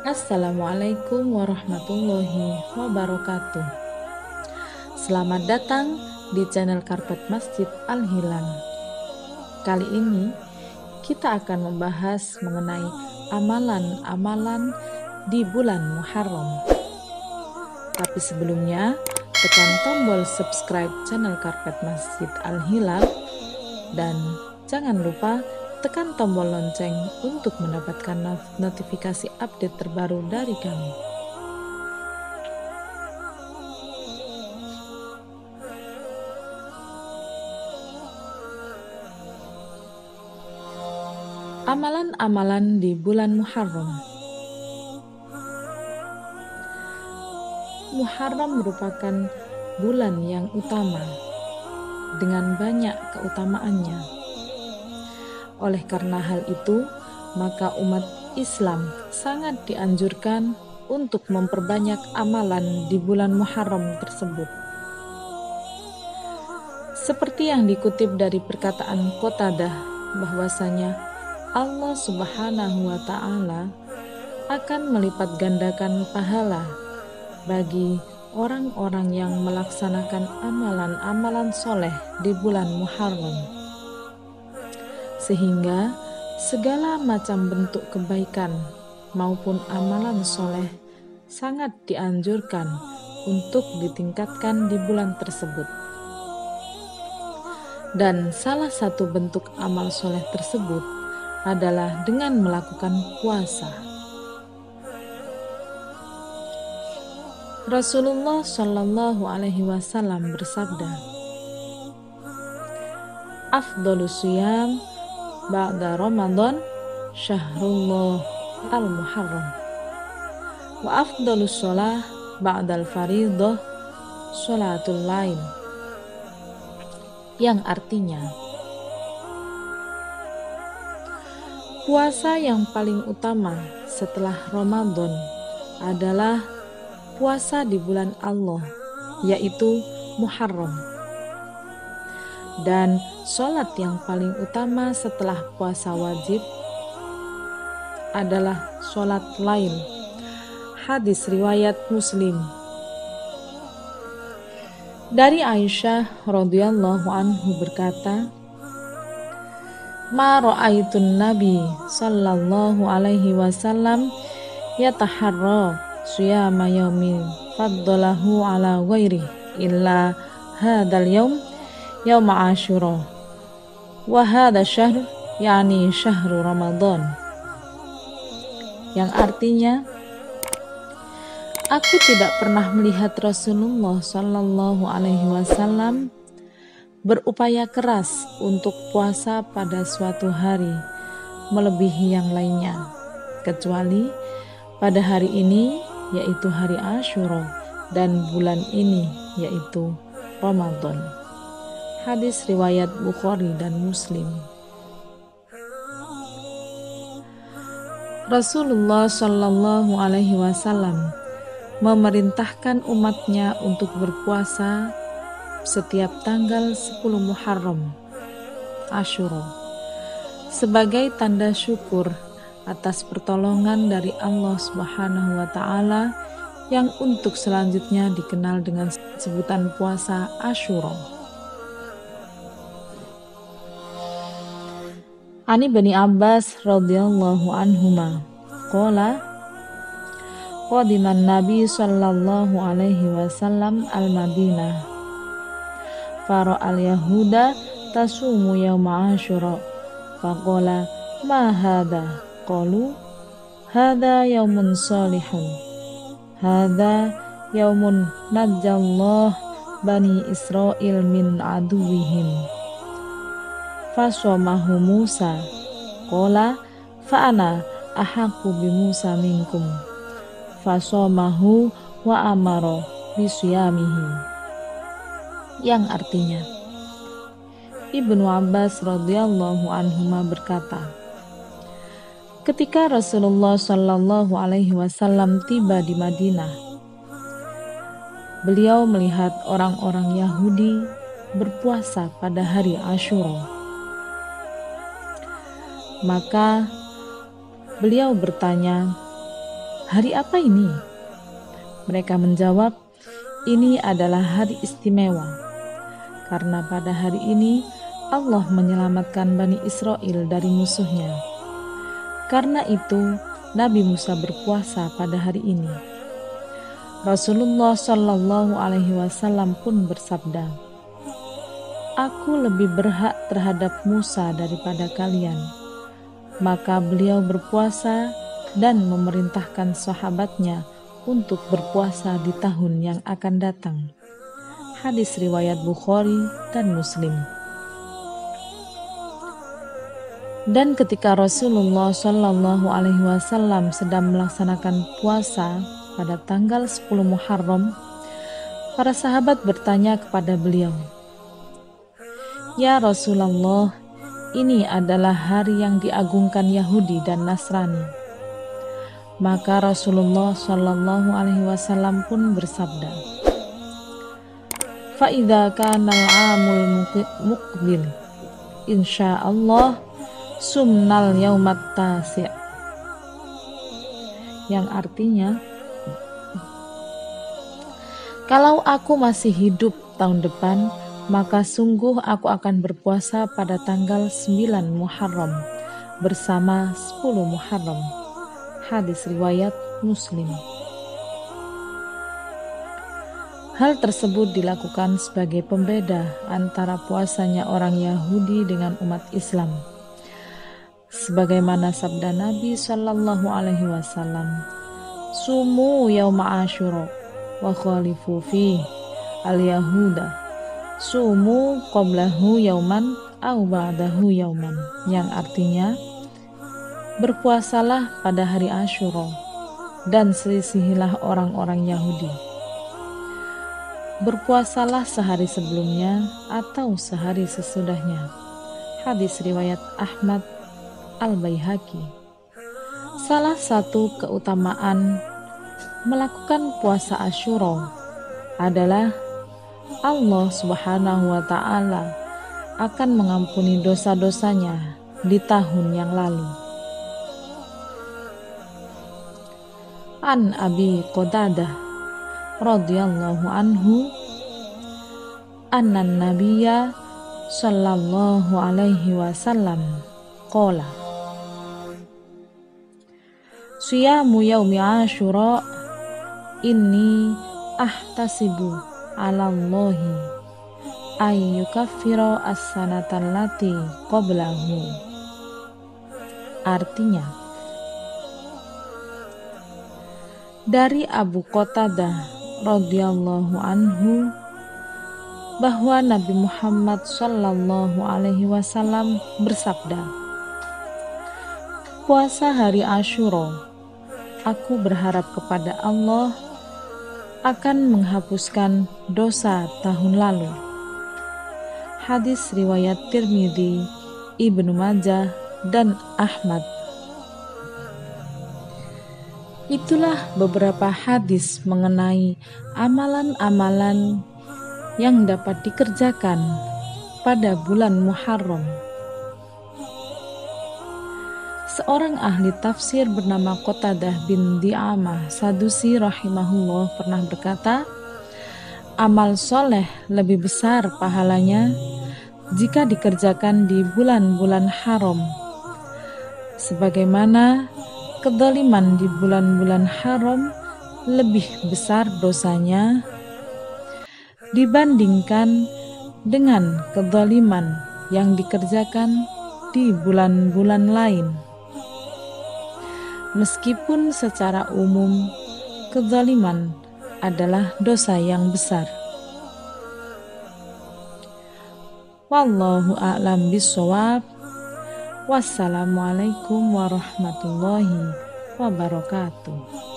Assalamualaikum warahmatullahi wabarakatuh. Selamat datang di channel Karpet Masjid Al-Hilal. Kali ini kita akan membahas mengenai amalan-amalan di bulan Muharram. Tapi sebelumnya, tekan tombol subscribe channel Karpet Masjid Al-Hilal dan jangan lupa tekan tombol lonceng untuk mendapatkan notifikasi update terbaru dari kami. Amalan-amalan di bulan Muharram. Muharram merupakan bulan yang utama dengan banyak keutamaannya. Oleh karena hal itu, maka umat Islam sangat dianjurkan untuk memperbanyak amalan di bulan Muharram tersebut. Seperti yang dikutip dari perkataan Qatadah bahwasanya Allah Subhanahu wa Ta'ala akan melipat gandakan pahala bagi orang-orang yang melaksanakan amalan-amalan soleh di bulan Muharram. Sehingga segala macam bentuk kebaikan maupun amalan soleh sangat dianjurkan untuk ditingkatkan di bulan tersebut. Dan salah satu bentuk amal soleh tersebut adalah dengan melakukan puasa. Rasulullah Shallallahu Alaihi Wasallam bersabda, "Afdhalus shiyam ba'da Ramadan syahrullah al-Muharram wa afdhalus shalah ba'dal fariidah sholatul lail," yang artinya puasa yang paling utama setelah Ramadan adalah puasa di bulan Allah, yaitu Muharram. Dan sholat yang paling utama setelah puasa wajib adalah sholat lail. Hadis riwayat Muslim. Dari Aisyah radhiyallahu anhu berkata, "Ma ra'aitun Nabi sallallahu alaihi wasallam yataharra shiyama yaumin faddalahu ala ghairi illa hadzal yaum yaum Asyura wa hadha syahr yani syahrul Ramadan," yang artinya, "Aku tidak pernah melihat Rasulullah Shallallahu Alaihi Wasallam berupaya keras untuk puasa pada suatu hari melebihi yang lainnya, kecuali pada hari ini yaitu hari Asyura dan bulan ini yaitu Ramadan." Hadis riwayat Bukhari dan Muslim. Rasulullah Shallallahu Alaihi Wasallam memerintahkan umatnya untuk berpuasa setiap tanggal 10 Muharram, Asyura, sebagai tanda syukur atas pertolongan dari Allah Subhanahu wa Ta'ala yang untuk selanjutnya dikenal dengan sebutan puasa Asyura. Ani Bani Abbas radhiyallahu anhuma qala qadiman Nabi sallallahu alaihi wasallam al-Madinah fara al-yahuda tasumu yauma Asyura faqala ma hadha qalu hadha yaumun salihun hadha yaumun najjallah bani Israil min aduwihim faswamahu Musa qala fa'ana ahaqqu bi Musa minkum faswamahu wa amara bisyamihi, yang artinya, Ibnu Abbas radhiyallahu anhuma berkata, ketika Rasulullah Shallallahu Alaihi Wasallam tiba di Madinah, beliau melihat orang-orang Yahudi berpuasa pada hari Asyura. Maka beliau bertanya, "Hari apa ini?" Mereka menjawab, "Ini adalah hari istimewa, karena pada hari ini Allah menyelamatkan Bani Israel dari musuhnya. Karena itu Nabi Musa berpuasa pada hari ini." Rasulullah Shallallahu Alaihi Wasallam pun bersabda, "Aku lebih berhak terhadap Musa daripada kalian." Maka beliau berpuasa dan memerintahkan sahabatnya untuk berpuasa di tahun yang akan datang. Hadis riwayat Bukhari dan Muslim. Dan ketika Rasulullah Shallallahu Alaihi Wasallam sedang melaksanakan puasa pada tanggal 10 Muharram, para sahabat bertanya kepada beliau, "Ya Rasulullah, ini adalah hari yang diagungkan Yahudi dan Nasrani." Maka Rasulullah Shallallahu Alaihi Wasallam pun bersabda, "Fa'idha kana al-amul muqbil, insyaallah sumnal yaumat tasi'." Yang artinya, kalau aku masih hidup tahun depan, maka sungguh aku akan berpuasa pada tanggal 9 Muharram bersama 10 Muharram. Hadis riwayat Muslim. Hal tersebut dilakukan sebagai pembeda antara puasanya orang Yahudi dengan umat Islam. Sebagaimana sabda Nabi Shallallahu Alaihi Wasallam, "Sumu yauma Asyura wa khalifu fi al-yahuda, sumu qablahu yauman au ba'dahu yauman." Yang artinya, berpuasalah pada hari Asyura dan selisihilah orang-orang Yahudi. Berpuasalah sehari sebelumnya atau sehari sesudahnya. Hadis riwayat Ahmad Al-Baihaqi. Salah satu keutamaan melakukan puasa Asyura adalah Allah Subhanahu wa Ta'ala akan mengampuni dosa-dosanya di tahun yang lalu. An Abi Qatadah radhiyallahu anhu annan nabiyya sallallahu alaihi wasallam qala, "Siyamu yaumi Asyura inni ahtasibu 'ala Allahi ay yukaffira as-sanata allati qablahu." Artinya, dari Abu Qatadah radhiyallahu anhu bahwa Nabi Muhammad Shallallahu Alaihi Wasallam bersabda, "Puasa hari Asyura, aku berharap kepada Allah akan menghapuskan dosa tahun lalu." Hadis riwayat Tirmidzi, Ibnu Majah dan Ahmad. Itulah beberapa hadis mengenai amalan-amalan yang dapat dikerjakan pada bulan Muharram. Seorang ahli tafsir bernama Qatadah bin Di'amah Sadusi rahimahullah pernah berkata, amal soleh lebih besar pahalanya jika dikerjakan di bulan-bulan haram, sebagaimana kezaliman di bulan-bulan haram lebih besar dosanya dibandingkan dengan kezaliman yang dikerjakan di bulan-bulan lain. Meskipun secara umum kezaliman adalah dosa yang besar. Wallahu a'lam bishawab. Wassalamualaikum warahmatullahi wabarakatuh.